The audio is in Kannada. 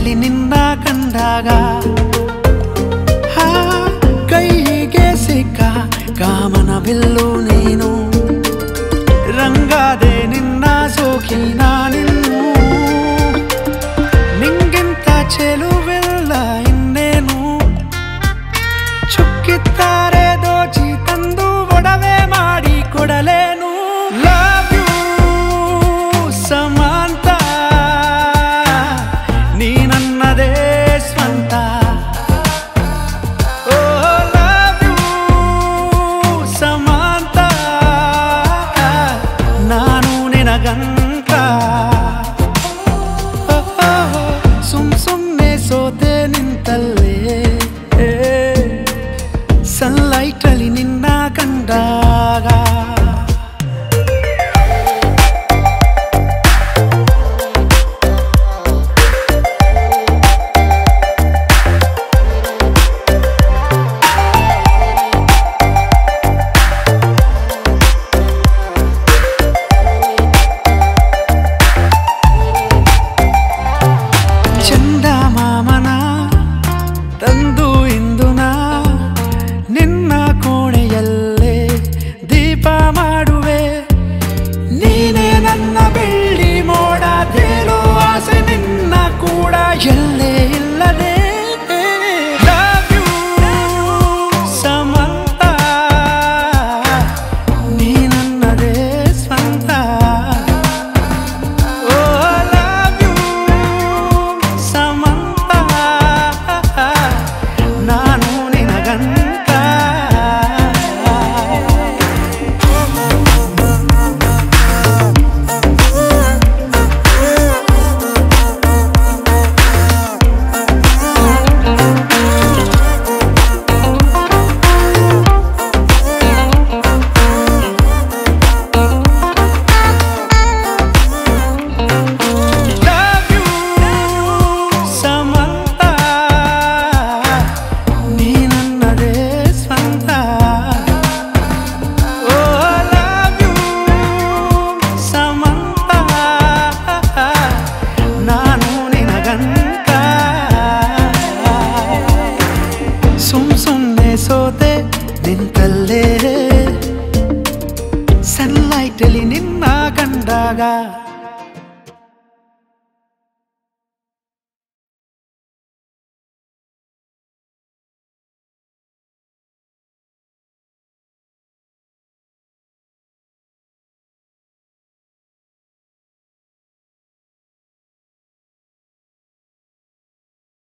ಸನ್ಲೈಟಲ್ಲಿ ನಿನ್ನ ಕಂಡಾಗ ಕೈಗೆ ಸಿಕ್ಕ ಕಾಮನ ಬಿಲ್ಲು ನೀನು ರಂಗಾದೆ ನಿನ್ನ ಸೋಕಿ ನಾನಿನ್ನು ನಿಂಗಿಂತ ಚೆಲುವಿಲ್ಲ ಇನ್ನೇನು ಚುಕ್ಕಿತ್ತಾರೆ ದೋಚಿ ತಂದು ಒಡವೆ ಮಾಡಿ ಕೊಡಲೇನು ಲವ್ ಯು ಸಮಾಂತ ನೀ ನನ್ನದೇ ಸ್ವಂತ ಲವ್ ಯು ಸಮಾಂತ ನಾನು ನಿನಗಂತ ಸುಮ್ನೆ ಸೋತೆ ನಿಂತಲ್ಲೇ ಸನ್ಲೈಟಲ್ಲಿ ನಿನ್ನ ಕಂಡಾಗ ಚಂದ ಮಾಮನ ತಂದು ಇಂದು ನಾ ನಿನ್ನ ಕೋಣೆಯಲ್ಲೇ ದೀಪ ಮಾಡುವೆ ನೀನೇ ನನ್ನ ಬೆಳ್ಳಿ ಮೋಡ ತೇಲೋ ಆಸೆ ನಿನ್ನ ಕೂಡ ಎಲ್ಲೇ ಇಲ್ಲದೆ ಲವ್ ಯು ಸಮಂತ ನೀ ನನ್ನದೇ ಸ್ವಂತ ಲವ್ ಯು ಸಮಂತ ನಾನು ನಿನಗಂತ ಸುಮ್ನೆ ಸೋತೆ ನಿಂತಲ್ಲೇ ಸನ್ಲೈಟಲ್ಲಿ ನಿನ್ನ ಕಂಡಾಗ